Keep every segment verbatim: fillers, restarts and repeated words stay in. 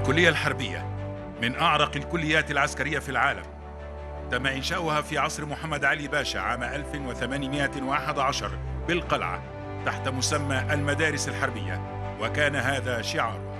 الكلية الحربية من أعرق الكليات العسكرية في العالم. تم إنشاؤها في عصر محمد علي باشا عام ألف وثمانمائة وأحد عشر بالقلعة تحت مسمى المدارس الحربية، وكان هذا شعاره.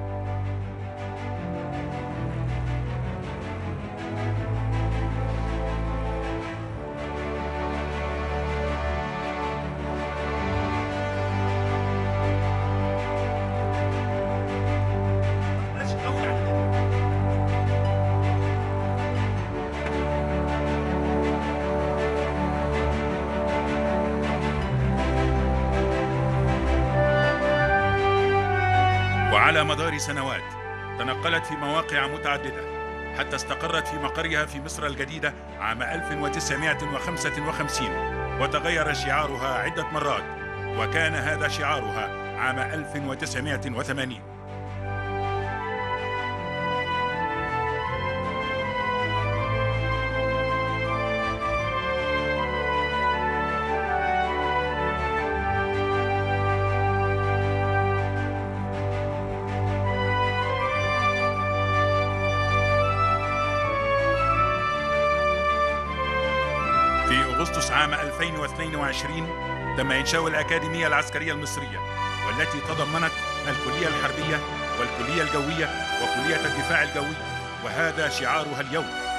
وعلى مدار سنوات تنقلت في مواقع متعددة حتى استقرت في مقرها في مصر الجديدة عام ألف وتسعمائة وخمسة وخمسين، وتغير شعارها عدة مرات، وكان هذا شعارها عام ألف وتسعمائة وثمانين. في أغسطس عام ألفين واثنين وعشرين تم إنشاء الأكاديمية العسكرية المصرية، والتي تضمنت الكلية الحربية والكلية الجوية وكلية الدفاع الجوي، وهذا شعارها اليوم.